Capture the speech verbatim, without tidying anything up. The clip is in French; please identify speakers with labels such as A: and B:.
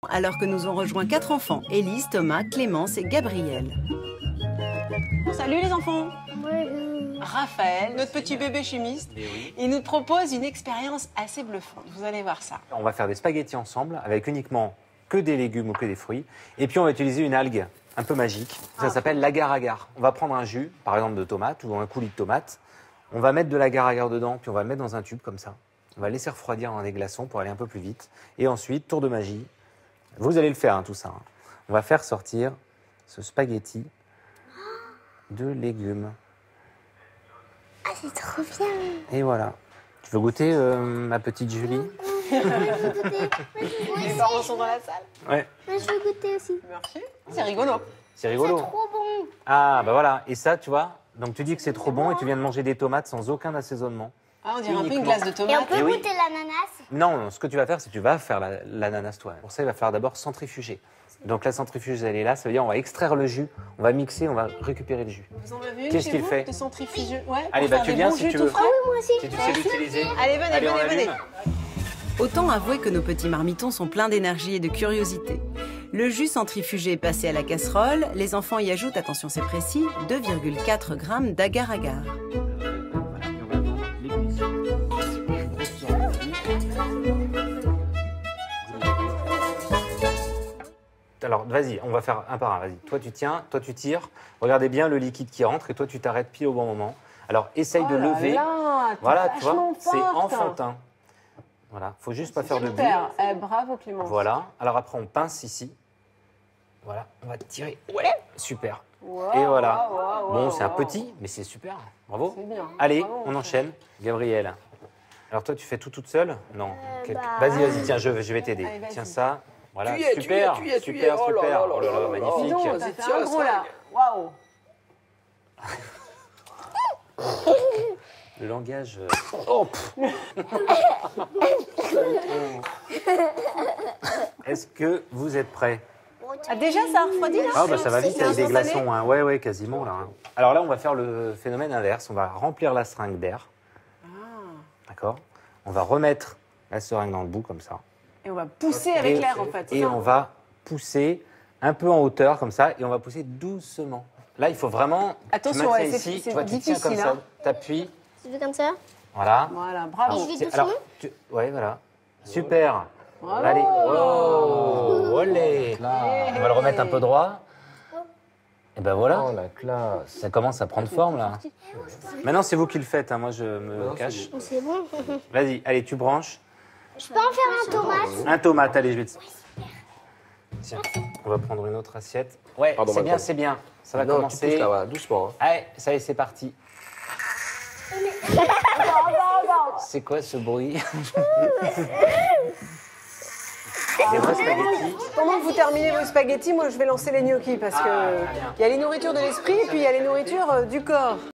A: Alors que nous ont rejoint quatre enfants, Élise, Thomas, Clémence et Gabriel.
B: Salut les enfants.
C: Bonjour.
B: Raphaël, notre petit bébé chimiste,
D: oui.
B: il nous propose une expérience assez bluffante. Vous allez voir ça.
D: On va faire des spaghettis ensemble avec uniquement que des légumes ou que des fruits. Et puis on va utiliser une algue un peu magique. Ça
B: Ah.
D: s'appelle l'agar-agar. On va prendre un jus, par exemple de tomate ou un coulis de tomate. On va mettre de l'agar-agar dedans, puis on va le mettre dans un tube comme ça. On va laisser refroidir dans des glaçons pour aller un peu plus vite. Et ensuite, tour de magie. Vous allez le faire, hein, tout ça. hein. On va faire sortir ce spaghetti de légumes.
C: Ah, c'est trop bien.
D: Et voilà. Tu veux goûter, euh, ma petite Julie?
C: Je veux goûter.
B: Les parents sont dans la salle.
D: Ouais.
C: Moi, je veux goûter aussi.
B: Merci. C'est rigolo.
D: C'est
C: C'est
D: rigolo.
C: trop bon.
D: Ah, bah voilà. Et ça, tu vois, donc tu dis que c'est trop bon et tu viens de manger des tomates sans aucun assaisonnement.
B: Ah, on dirait un peu une
D: Uniquement.
B: glace de
C: Et on
B: tomate.
C: peut
D: Eh oui.
C: goûter l'ananas.
D: Non, non, ce que tu vas faire, c'est que tu vas faire la- l'ananas toi. Pour ça, il va falloir d'abord centrifuger. Donc la centrifuge, elle est là. Ça veut dire on va extraire le jus, on va mixer, on va récupérer le jus.
B: Vous en avez une
D: Qu'est-ce
B: chez
D: qu'il
B: vous
D: fait
B: de centrifuge? Ouais,
D: Allez,
B: pour
D: bah
B: faire
D: tu
B: des
D: viens
B: bons
D: si
B: jus
D: tu
B: tout
D: veux.
B: frais.
C: Moi aussi.
D: Si tu sais l'utiliser.
B: Allez, venez,
D: Allez, on
B: venez, venez.
D: allume.
A: Autant avouer que nos petits marmitons sont pleins d'énergie et de curiosité. Le jus centrifugé est passé à la casserole. Les enfants y ajoutent, attention c'est précis, deux virgule quatre grammes d'agar-agar.
D: Alors, vas-y, on va faire un par un. Vas-y. Toi, tu tiens, toi, tu tires. Regardez bien le liquide qui rentre et toi, tu t'arrêtes pile au bon moment. Alors, essaye de
B: Oh là
D: lever.
B: là, t'es
D: Voilà, tu vois,
B: vachement
D: c'est
B: forte.
D: enfantin. Voilà, faut juste pas faire de bruit.
B: Super. Eh, bravo Clémence.
D: Voilà. Alors après, on pince ici. Voilà, on va tirer. Ouais, super.
B: Wow,
D: Et voilà.
B: wow, wow,
D: Bon,
B: wow,
D: c'est un
B: wow.
D: petit, mais c'est super. Bravo.
B: C'est bien.
D: Allez,
B: Bravo,
D: on
B: mon
D: enchaîne. Gabriel. Alors toi, tu fais tout toute seule? Non. Quelque-
C: bah.
D: Vas-y, vas-y, tiens, je, je vais t'aider.
B: Allez, vas-y.
D: Tiens ça. Voilà,
E: Tu y es, tu y es,
D: super,
E: tu y es, tu y es.
D: super,
E: Oh là
D: super.
E: là là
D: Oh là là,
E: là là.
B: Dis
D: magnifique.
B: donc,
E: Vas-y,
B: t'as fait
E: tiens,
B: un gros
E: ça.
B: là. Waouh.
D: Le langage. euh, Oh, pff. Est-ce que vous êtes prêts?
B: Ah, déjà, ça a refroidi là?
D: Ah bah ça va vite
B: C'est
D: avec des
B: instantané.
D: glaçons, hein. Ouais, ouais, quasiment là. hein. Alors là, on va faire le phénomène inverse. On va remplir la seringue d'air.
B: Ah.
D: D'accord? On va remettre la seringue dans le bout comme ça.
B: Et on va pousser avec
D: Et-
B: l'air en fait. c'est
D: Et
B: ça
D: on va pousser un peu en hauteur comme ça et on va pousser doucement. Là, il faut vraiment.
B: Attention,
D: tu mets ça
B: ouais, c'est-
D: ici,
B: c'est
D: tu vois, tu tiens comme
B: difficile,
D: ça,
B: hein.
D: t'appuies.
C: Tu veux comme ça?
D: Voilà.
B: Voilà, bravo.
C: Et je vais
D: C'est-
C: doucement.
D: alors, tu- ouais, voilà. Super.
B: Bravo.
D: Allez. Oh, olé. On va le remettre un peu droit. Et ben voilà.
E: Oh la classe.
D: Ça commence à prendre forme là. Maintenant, c'est vous qui le faites. hein. Moi, je me
E: Non,
D: cache.
C: Oh, c'est bon.
D: Vas-y, allez, tu branches.
C: Je peux en faire un tomate.
D: Un tomate, allez, je vais te... Tiens, on va prendre une autre assiette. Ouais,
E: Pardon,
D: c'est bien,
E: Macron.
D: c'est bien. Ça va
E: Non, tu
D: commencer.
E: pousses là, voilà, doucement. hein.
D: Allez, ça y est, c'est parti. C'est quoi ce bruit? Des vrais spaghettis.
B: Pendant que vous terminez vos spaghettis, moi je vais lancer les gnocchis parce
D: Ah,
B: que
D: bien.
B: il y a les nourritures de l'esprit et puis il y a les nourritures euh, du corps.